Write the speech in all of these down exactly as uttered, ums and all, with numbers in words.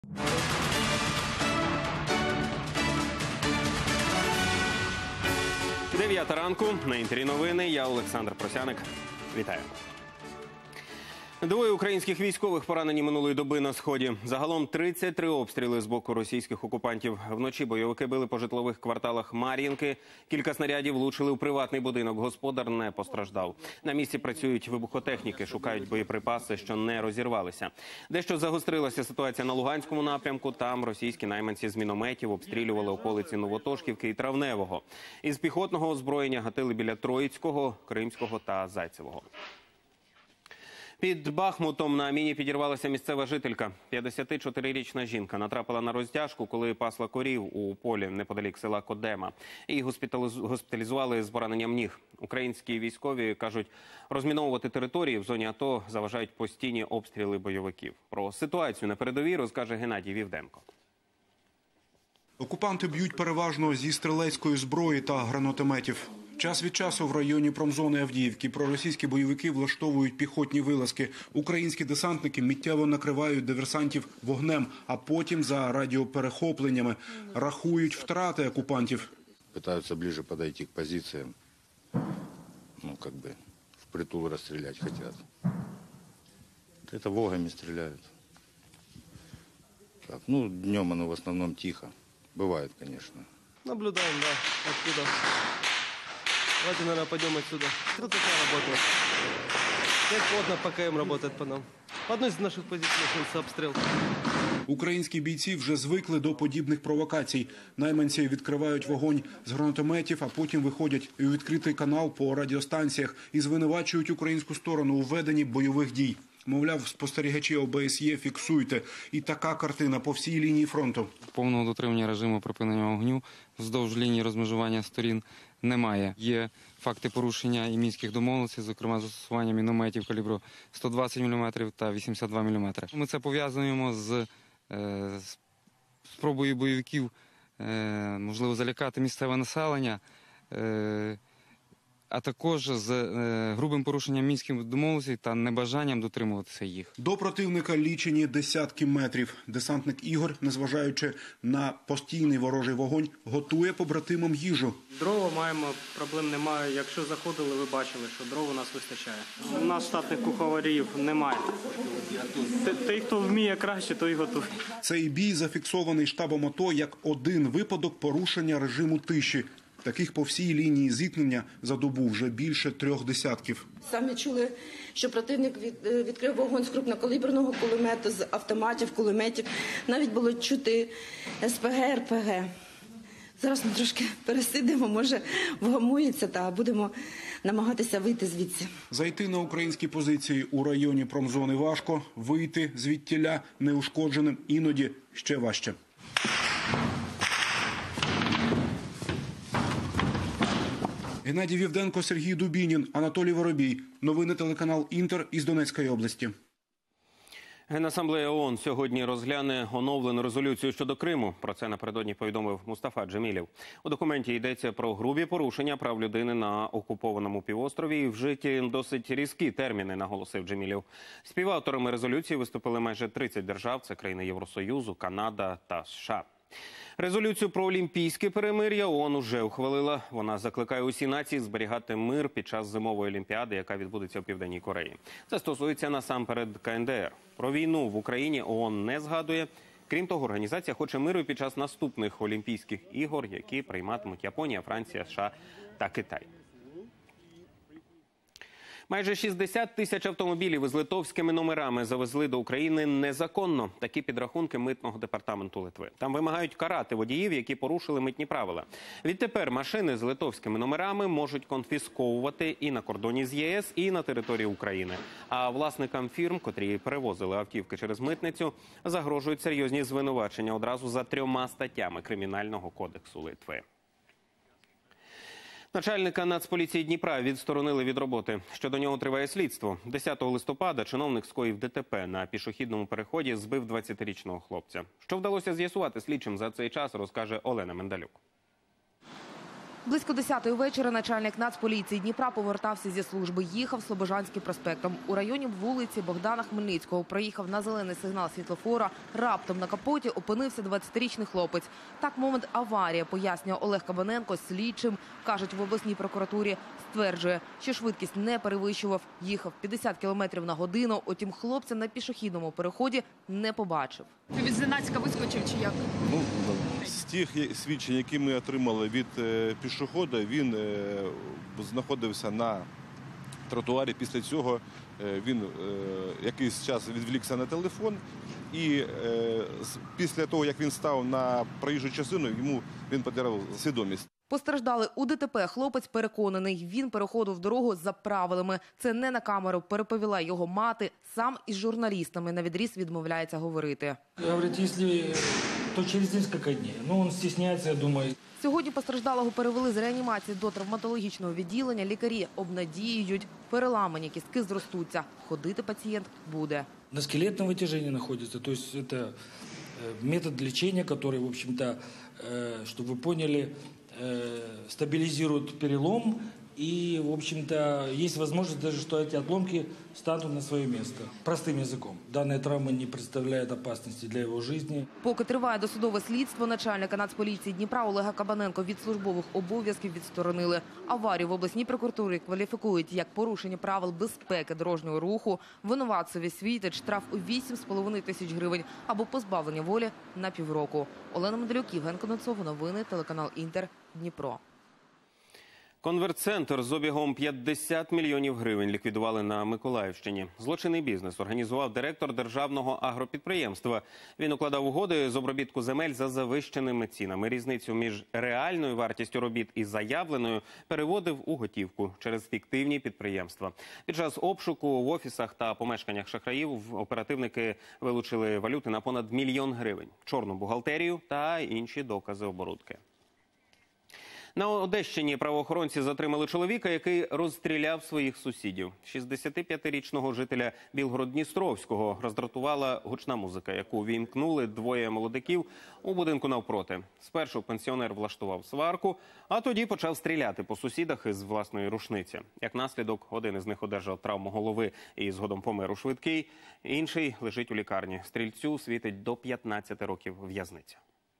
дев'ята ранку, на Інтері новини, я Олександр Просяник. Вітаю. Двоє українських військових поранені минулої доби на Сході. Загалом тридцять три обстріли з боку російських окупантів. Вночі бойовики били по житлових кварталах Мар'їнки. Кілька снарядів влучили у приватний будинок. Господар не постраждав. На місці працюють вибухотехніки, шукають боєприпаси, що не розірвалися. Дещо загострилася ситуація на Луганському напрямку. Там російські найманці з мінометів обстрілювали околиці Новотошківки і Травневого. Із піхотного озброєння гатили біля Троїцького, Кримського та Зайцевого. Під Бахмутом на міні підірвалася місцева жителька. п'ятдесятичотирирічна жінка натрапила на розтяжку, коли пасла корів у полі неподалік села Кодема. Її госпіталізували з пораненням ніг. Українські військові кажуть, розміновувати території в зоні АТО заважають постійні обстріли бойовиків. Про ситуацію на передовій розкаже Геннадій Вівденко. Окупанти б'ють переважно зі стрілецької зброї та гранатометів. Час від часу в районі промзони Авдіївки проросійські бойовики влаштовують піхотні вилазки. Українські десантники миттєво накривають диверсантів вогнем, а потім за радіоперехопленнями рахують втрати окупантів. Пытаются ближе подойти к позициям. Ну, как бы впритул расстрелять хотят. Это вогами стреляют. Так, ну, днем оно в основном тихо. Бывает, конечно. Наблюдаем, да, оттуда. Давайте, наверное, пойдем отсюда. Тут такая работа. Как плотно ПКМ работает по нам. В одной из наших позиций начался обстрел. Українські бійці вже звикли до подібних провокацій. Найманці відкривають вогонь з гранатометів, а потім виходять у відкритий канал по радіостанціях і звинувачують українську сторону у веденні бойових дій. Мовляв, спостерігачі О Б С Є фіксуйте. І така картина по всій лінії фронту. Повного дотримання режиму припинення вогню вздовж лінії розмежування сторін немає. Є факти порушення і мінських домовленостей, зокрема застосування мінометів калібру сто двадцять міліметрів та вісімдесят два міліметри. Ми це пов'язуємо з, е, з спробою бойовиків, е, можливо, залякати місцеве населення, е, а також з е, грубим порушенням мінських домовленостей та небажанням дотримуватися їх. До противника лічені десятки метрів. Десантник Ігор, незважаючи на постійний ворожий вогонь, готує побратимам їжу. Дрова маємо, проблем немає. Якщо заходили, ви бачили, що дров у нас вистачає. У нас штатних куховарів немає. Той, хто вміє краще, той готує. Цей бій зафіксований штабом АТО як один випадок порушення режиму тиші. Таких по всій лінії зіткнення за добу вже більше трьох десятків. Самі чули, що противник від, відкрив вогонь з крупнокаліберного кулемету, з автоматів, кулеметів. Навіть було чути С П Г, Р П Г. Зараз ми трошки пересидимо, може вгамується та будемо намагатися вийти звідси. Зайти на українські позиції у районі промзони важко, вийти звідтіля неушкодженим іноді ще важче. Геннадій Вівденко, Сергій Дубінін, Анатолій Воробій. Новини телеканал Інтер із Донецької області. Генасамблея О О Н сьогодні розгляне оновлену резолюцію щодо Криму. Про це напередодні повідомив Мустафа Джемілєв. У документі йдеться про грубі порушення прав людини на окупованому півострові і вжиті досить різкі терміни, наголосив Джемілєв. Співавторами резолюції виступили майже тридцять держав. Це країни Євросоюзу, Канада та США. Резолюцію про олімпійське перемир'я О О Н уже ухвалила. Вона закликає усі нації зберігати мир під час зимової олімпіади, яка відбудеться у Південній Кореї. Це стосується насамперед К Н Д Р. Про війну в Україні О О Н не згадує. Крім того, організація хоче миру під час наступних Олімпійських ігор, які прийматимуть Японія, Франція, США та Китай. Майже шістдесят тисяч автомобілів із литовськими номерами завезли до України незаконно. Такі підрахунки митного департаменту Литви. Там вимагають карати водіїв, які порушили митні правила. Відтепер машини з литовськими номерами можуть конфісковувати і на кордоні з Є С, і на території України. А власникам фірм, котрі перевозили автівки через митницю, загрожують серйозні звинувачення одразу за трьома статтями Кримінального кодексу Литви. Начальника Нацполіції Дніпра відсторонили від роботи. Щодо нього триває слідство. десятого листопада чиновник скоїв Д Т П на пішохідному переході, збив двадцятирічного хлопця. Що вдалося з'ясувати слідчим за цей час, розкаже Олена Мендалюк. Близько десятої вечора начальник Нацполіції Дніпра повертався зі служби. Їхав Слобожанським проспектом. У районі вулиці Богдана Хмельницького проїхав на зелений сигнал світлофора. Раптом на капоті опинився двадцятирічний хлопець. Так, момент аварії, пояснює Олег Кабаненко слідчим. Кажуть, в обласній прокуратурі стверджує, що швидкість не перевищував. Їхав п'ятдесят кілометрів на годину. Утім, хлопця на пішохідному переході не побачив. Він зненацька вискочив чи як? Ну, з тих свідчень, які ми отримали від е, пішохода, він е, знаходився на тротуарі. Після цього е, він е, якийсь час відвлікся на телефон. І е, після того, як він став на проїжджу частину, йому він потеряв свідомість. Постраждали у ДТП. Хлопець переконаний, він переходив дорогу за правилами. Це не на камеру, переповіла його мати. Сам із журналістами навідріз відмовляється говорити. Говорить, якщо то через несколько днів. Ну, він стісняється, я думаю. Сьогодні постраждалого перевели з реанімації до травматологічного відділення. Лікарі обнадіюють, переламані кістки зростуться. Ходити пацієнт буде. На скелетном вытяжении находится. То есть это метод лечения, который, в общем-то, чтобы вы поняли, стабилизирует перелом. И, в общем-то, есть возможность даже, что эти отломки станут на свое место. Простым языком. Данная травма не представляет опасности для его жизни. Поки триває досудове слідство, начальника Нацполіції Дніпра Олега Кабаненко від службових обов'язків відсторонили. Аварію в обласній прокуратурі кваліфікують як порушення правил безпеки дорожнього руху. Винуватцеві світить штраф у вісім з половиною тисяч гривень або позбавлення волі на півроку. Олена Медалюк, Євген Кононцов, новини, телеканал Інтер, Дніпро. Конвертцентр з обігом п'ятдесят мільйонів гривень ліквідували на Миколаївщині. Злочинний бізнес організував директор державного агропідприємства. Він укладав угоди з обробітку земель за завищеними цінами. Різницю між реальною вартістю робіт і заявленою переводив у готівку через фіктивні підприємства. Під час обшуку в офісах та помешканнях шахраїв оперативники вилучили валюти на понад мільйон гривень, чорну бухгалтерію та інші докази оборудки. На Одещині правоохоронці затримали чоловіка, який розстріляв своїх сусідів. шістдесятип'ятирічного жителя Білгород-Дністровського роздратувала гучна музика, яку вімкнули двоє молодиків у будинку навпроти. Спершу пенсіонер влаштував сварку, а тоді почав стріляти по сусідах із власної рушниці. Як наслідок, один із них одержав травму голови і згодом помер у швидкій, інший лежить у лікарні. Стрільцю світить до п'ятнадцяти років в'язниця.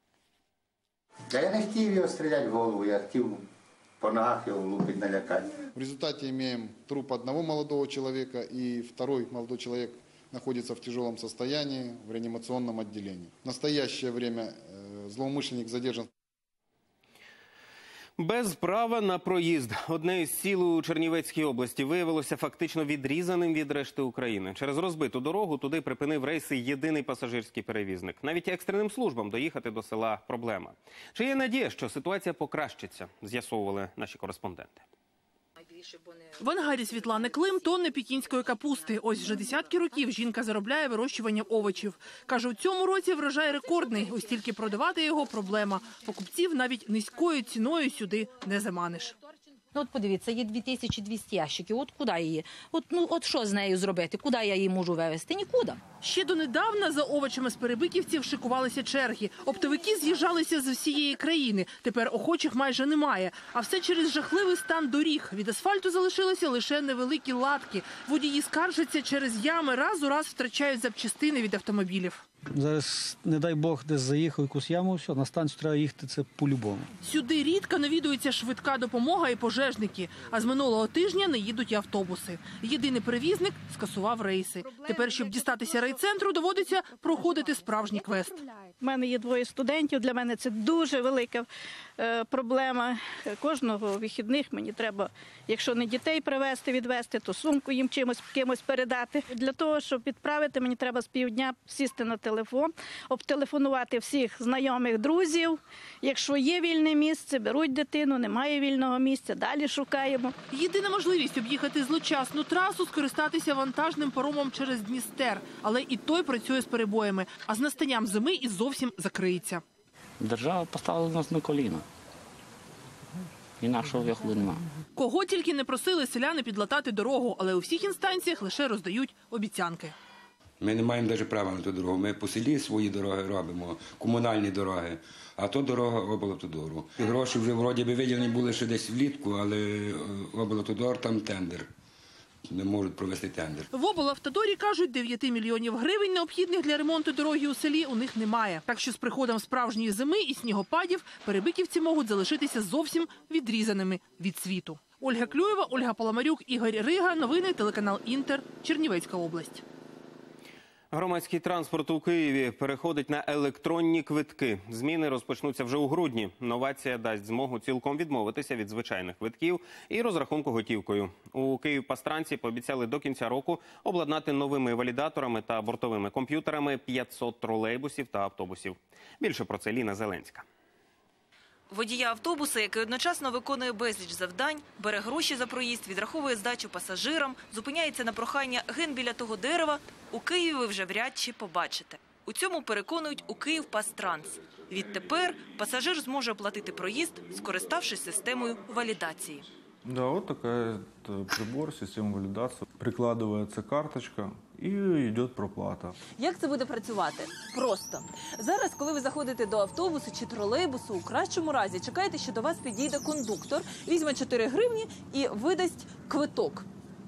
Да я не хотів його стріляти в голову, я хотів по ногах його лупить, налякати. В результате имеем труп одного молодого человека, и второй молодой человек находится в тяжелом состоянии в реанимационном отделении. В настоящее время злоумышленник задержан. Без права на проїзд. Одне із сіл у Чернівецькій області виявилося фактично відрізаним від решти України. Через розбиту дорогу туди припинив рейси єдиний пасажирський перевізник. Навіть екстреним службам доїхати до села – проблема. Чи є надія, що ситуація покращиться, з'ясовували наші кореспонденти. В ангарі Світлани Клим тонни пекінської капусти. Ось вже десятки років жінка заробляє вирощуванням овочів. Каже, у цьому році врожай рекордний, ось тільки продавати його – проблема. Покупців навіть низькою ціною сюди не заманиш. Ну, от подивіться, є дві тисячі двісті ящиків, от куди її? От, ну, от що з нею зробити? Куди я її можу вивезти? Нікуди. Ще донедавна за овочами з перебиківців шикувалися черги. Оптовики з'їжджалися з всієї країни. Тепер охочих майже немає. А все через жахливий стан доріг. Від асфальту залишилися лише невеликі латки. Водії скаржаться, через ями раз у раз втрачають запчастини від автомобілів. Зараз, не дай Бог, десь заїхав якусь яму, все, на станцію треба їхати, це по-любому. Сюди рідко навідується швидка допомога і пожежники. А з минулого тижня не їдуть і автобуси. Єдиний перевізник скасував рейси. Тепер, щоб дістатися райцентру, доводиться проходити справжній квест. У мене є двоє студентів, для мене це дуже велика е, проблема. Кожного вихідних мені треба, якщо не дітей привезти, відвезти, то сумку їм чимось, кимось передати. Для того, щоб відправити, мені треба з півдня сісти на телефон, обтелефонувати всіх знайомих, друзів. Якщо є вільне місце, беруть дитину, немає вільного місця, далі шукаємо. Єдина можливість об'їхати злочасну трасу – скористатися вантажним паромом через Дністер. Але і той працює з перебоями, а з настанням зими і зовсім закриється. Держава поставила нас на коліна. Інакшого виходу немає. Кого тільки не просили селяни підлатати дорогу, але у всіх інстанціях лише роздають обіцянки. Ми не маємо навіть права на ту дорогу. Ми по селі свої дороги робимо, комунальні дороги, а то дорога облавтодору. Гроші вже вроді би виділені були ще десь влітку, але облавтодор там тендер. Не можуть провести тендер. В облавтодорі кажуть, дев'яти мільйонів гривень, необхідних для ремонту дороги у селі, у них немає. Так що з приходом справжньої зими і снігопадів перебиківці можуть залишитися зовсім відрізаними від світу. Ольга Клюєва, Ольга Паламарюк, Ігор Рига. Новини, телеканал Інтер, Чернівецька область. Громадський транспорт у Києві переходить на електронні квитки. Зміни розпочнуться вже у грудні. Новація дасть змогу цілком відмовитися від звичайних квитків і розрахунку готівкою. У Київпастранці пообіцяли до кінця року обладнати новими валідаторами та бортовими комп'ютерами п'ятсот тролейбусів та автобусів. Більше про це Ліна Зеленська. Водія автобуса, який одночасно виконує безліч завдань, бере гроші за проїзд, відраховує здачу пасажирам, зупиняється на прохання ген біля того дерева, у Києві ви вже вряд чи побачите. У цьому переконують у Київпастранс. Відтепер пасажир зможе оплатити проїзд, скориставшись системою валідації. Да, вот такая прибор, система валидации. Прикладывается карточка і йде проплата. Як це буде працювати? Просто. Зараз, коли ви заходите до автобусу чи тролейбусу, у кращому разі чекаєте, що до вас підійде кондуктор, візьме чотири гривні і видасть квиток.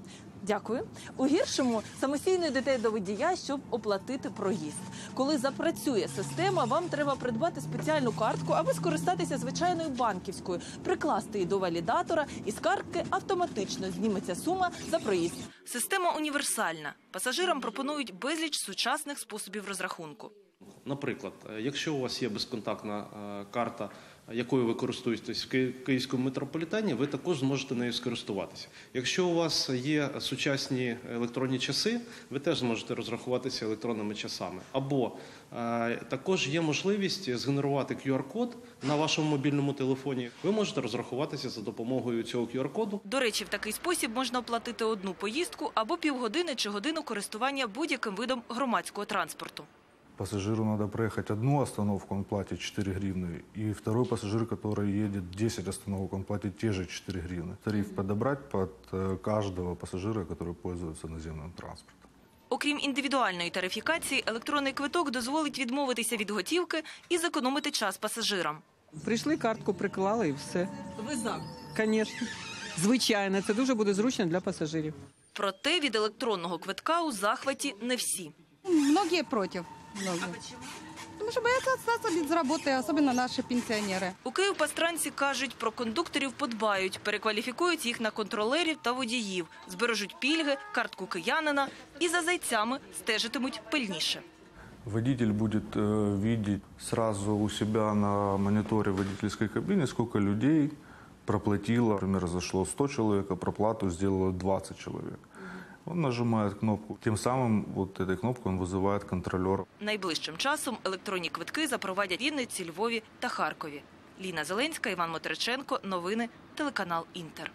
Дякую. У гіршому – самостійно йдете до водія, щоб оплатити проїзд. Коли запрацює система, вам треба придбати спеціальну картку або скористатися звичайною банківською, прикласти її до валідатора, і з картки автоматично зніметься сума за проїзд. Система універсальна. Пасажирам пропонують безліч сучасних способів розрахунку. Наприклад, якщо у вас є безконтактна карта, якою ви користуєтесь в Київському метрополітені, ви також зможете нею скористуватися. Якщо у вас є сучасні електронні часи, ви теж зможете розрахуватися електронними часами. Або е, також є можливість згенерувати кю ар-код на вашому мобільному телефоні. Ви можете розрахуватися за допомогою цього кю ар-коду. До речі, в такий спосіб можна оплатити одну поїздку або півгодини чи годину користування будь-яким видом громадського транспорту. Пассажиру надо проехать одну остановку, он платит четыре гривны. И второй пассажир, который едет десять остановок, он платит те же четыре гривны. Тариф подобрать под каждого пассажира, который пользуется наземным транспортом. Окрім індивідуальної тарифікації, електронний квиток дозволить відмовитися від готівки і зекономити час пасажирам. Прийшли, картку приклали і все. Ви за? Звісно. Звичайно, це дуже буде зручно для пасажирів. Проте від електронного квитка у захваті не всі. Многие против. Многие. Потому что боятся остаться без работы, особенно наши пенсионеры. У Київпастранці кажуть, про кондукторів подбають, перекваліфікують їх на контролерів та водіїв, збережуть пільги, картку киянина і за зайцями стежитимуть пильніше. Водитель будет э, видеть сразу у себя на мониторе водительской кабины, сколько людей проплатило. Например, зашло сто человек, а проплату сделало двадцать человек. Он нажимает кнопку. Тем самым вот этой кнопкой он вызывает контролера. Найближчим часом електронні квитки запровадять в Вінниці, Львові та Харкові. Ліна Зеленська, Іван Мотриченко. Новини, телеканал Інтер.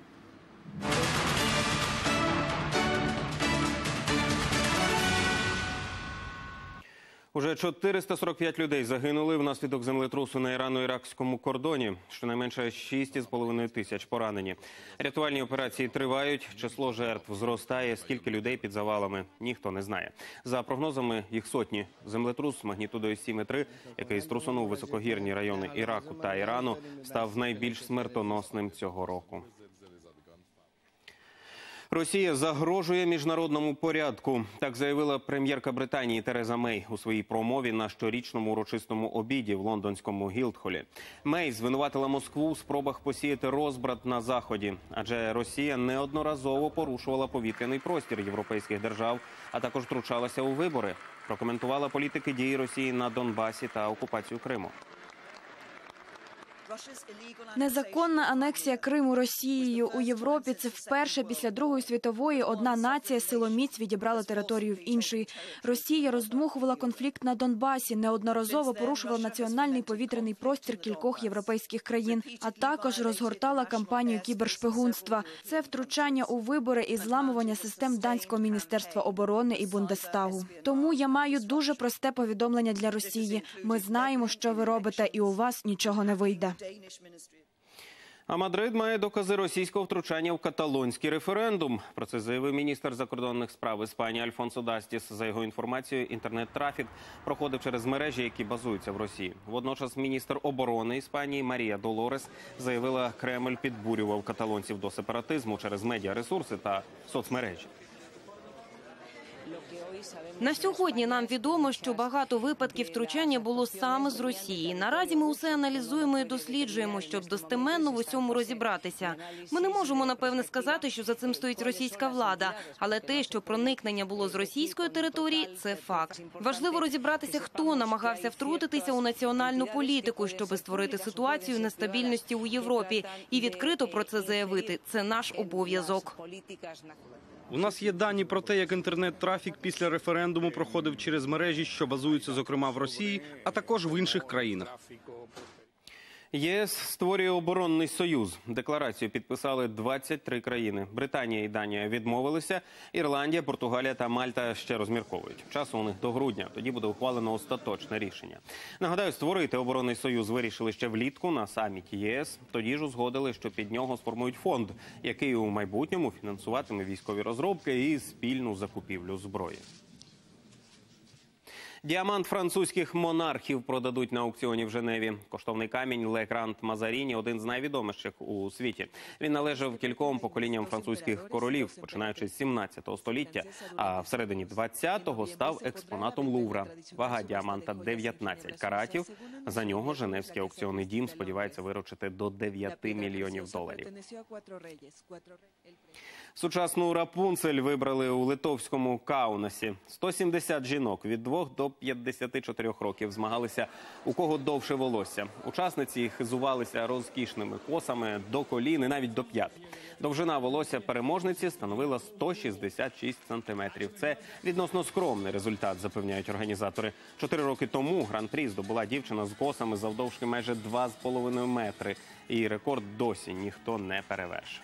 Уже чотириста сорок п'ять людей загинули внаслідок землетрусу на ірано-іракському кордоні. Щонайменше шість з половиною тисяч поранені. Рятувальні операції тривають. Число жертв зростає. Скільки людей під завалами, ніхто не знає. За прогнозами, їх сотні. Землетрус магнітудою сім і три, який струсонув високогірні райони Іраку та Ірану, став найбільш смертоносним цього року. Росія загрожує міжнародному порядку. Так заявила прем'єрка Британії Тереза Мей у своїй промові на щорічному урочистому обіді в лондонському Гілдхолі. Мей звинуватила Москву в спробах посіяти розбрат на Заході. Адже Росія неодноразово порушувала повітряний простір європейських держав, а також втручалася у вибори. Прокоментувала політики дії Росії на Донбасі та окупацію Криму. Незаконна анексія Криму Росією у Європі – це вперше після Другої світової одна нація силоміць відібрала територію в іншої. Росія роздмухувала конфлікт на Донбасі, неодноразово порушувала національний повітряний простір кількох європейських країн, а також розгортала кампанію кібершпигунства. Це втручання у вибори і зламування систем данського міністерства оборони і Бундестагу. Тому я маю дуже просте повідомлення для Росії. Ми знаємо, що ви робите, і у вас нічого не вийде. А Мадрид має докази російського втручання в каталонський референдум. Про це заявив міністр закордонних справ Іспанії Альфонсо Дастіс. За його інформацією, інтернет-трафік проходив через мережі, які базуються в Росії. Водночас міністр оборони Іспанії Марія Долорес заявила, Кремль підбурював каталонців до сепаратизму через медіаресурси та соцмережі. На сьогодні нам відомо, що багато випадків втручання було саме з Росії. Наразі ми усе аналізуємо і досліджуємо, щоб достеменно в усьому розібратися. Ми не можемо, напевне, сказати, що за цим стоїть російська влада, але те, що проникнення було з російської території – це факт. Важливо розібратися, хто намагався втрутитися у національну політику, щоб створити ситуацію нестабільності у Європі. І відкрито про це заявити – це наш обов'язок. У нас є дані про те, як інтернет-трафік після референдуму проходив через мережі, що базуються, зокрема, в Росії, а також в інших країнах. ЄС створює оборонний союз. Декларацію підписали двадцять три країни. Британія і Данія відмовилися. Ірландія, Португалія та Мальта ще розмірковують. Часу у них до грудня. Тоді буде ухвалено остаточне рішення. Нагадаю, створити оборонний союз вирішили ще влітку на саміті ЄС. Тоді ж узгодили, що під нього сформують фонд, який у майбутньому фінансуватиме військові розробки і спільну закупівлю зброї. Діамант французьких монархів продадуть на аукціоні в Женеві. Коштовний камінь Ле Гранд Мазаріні – один з найвідоміших у світі. Він належав кільком поколінням французьких королів, починаючи з сімнадцятого століття, а всередині двадцятого став експонатом Лувра. Вага діаманта – дев'ятнадцять каратів. За нього Женевський аукціонний дім сподівається виручити до дев'яти мільйонів доларів. Сучасну Рапунцель вибрали у литовському Каунасі. сто сімдесят жінок від двох до п'ятдесяти чотирьох років змагалися, у кого довше волосся. Учасниці хизувалися розкішними косами до колін і навіть до п'ят. Довжина волосся переможниці становила сто шістдесят шість сантиметрів. Це відносно скромний результат, запевняють організатори. Чотири роки тому гран-прі здобула дівчина з косами завдовжки майже два з половиною метри. І рекорд досі ніхто не перевершив.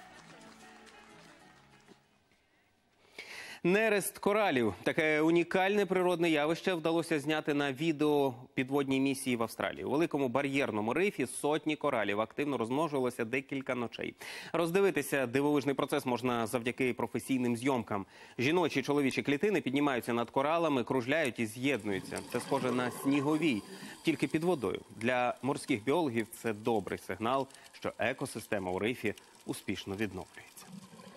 Нерест коралів. Таке унікальне природне явище вдалося зняти на відео підводній місії в Австралії. У великому бар'єрному рифі сотні коралів активно розмножувалося декілька ночей. Роздивитися дивовижний процес можна завдяки професійним зйомкам. Жіночі і чоловічі клітини піднімаються над коралами, кружляють і з'єднуються. Це схоже на сніговій, тільки під водою. Для морських біологів це добрий сигнал, що екосистема у рифі успішно відновлюється.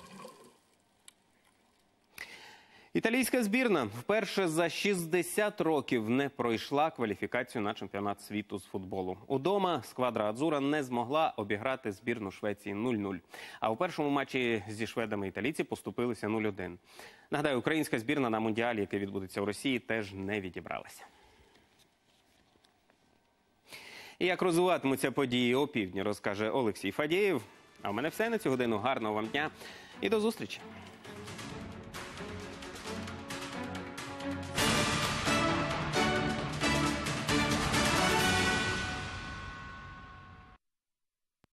Італійська збірна вперше за шістдесят років не пройшла кваліфікацію на чемпіонат світу з футболу. Удома сквадра Адзура не змогла обіграти збірну Швеції нуль нуль. А у першому матчі зі шведами італійці поступилися нуль один. Нагадаю, українська збірна на Мундіалі, який відбудеться в Росії, теж не відібралася. І як розвиватимуться події опівдні, розкаже Олексій Фадєєв. А в мене все на цю годину. Гарного вам дня і до зустрічі!